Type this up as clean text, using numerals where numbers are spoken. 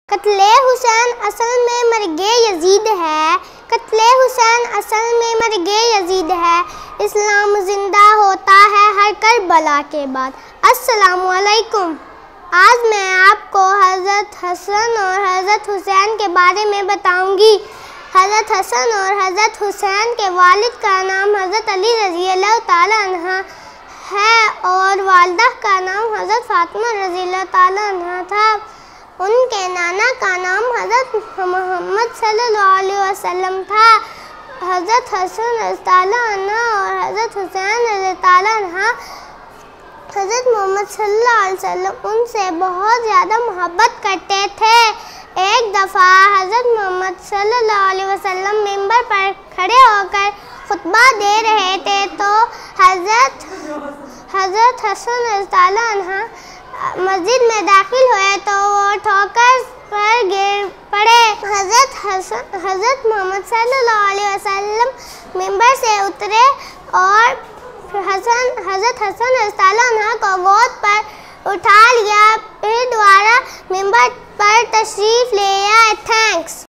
कत्ले हुसैन असल में मर्गे यजीद है। कत्ले हुसैन असल में मर्गे यजीद है। इस्लाम जिंदा होता है हर करबला के बाद। अस्सलामु अलैकुम। आज मैं आपको हज़रत हसन और हज़रत हुसैन के बारे में बताऊंगी। हज़रत हसन और हज़रत हुसैन के वालिद का नाम हज़रत अली रज़ियल्लाहु ताला अन्हा है और वालिदा का नाम हज़रत फातिमा रज़ियल्लाहु ताला अन्हा था। उनके नाना का नाम हज़रत मोहम्मद सल्लल्लाहु अलैहि वसल्लम था। हज़रत हसन रज़ियल्लाहु अन्हा और हज़रत हुसैन रज़ियल्लाहु अन्हा हज़रत मोहम्मद सल्लल्लाहु अलैहि वसल्लम उनसे बहुत ज़्यादा मोहब्बत करते थे। एक दफ़ा हज़रत मोहम्मद सल्लल्लाहु अलैहि वसल्लम मिंबर पर खड़े होकर खुतबा दे रहे थे तो हज़रत हसन रज़ियल्लाहु अन्हा मस्जिद में दाखिल हुए तो वो ठोकर पर गिर पड़े। हज़रत मोहम्मद सल्लल्लाहु अलैहि वसल्लम मिंबर से उतरे और हज़रत हसन रज़ियल्लाहु अन्हा को गोद पर उठा लिया, फिर दोबारा मिंबर पर तशरीफ़ ले आए। थैंक्स।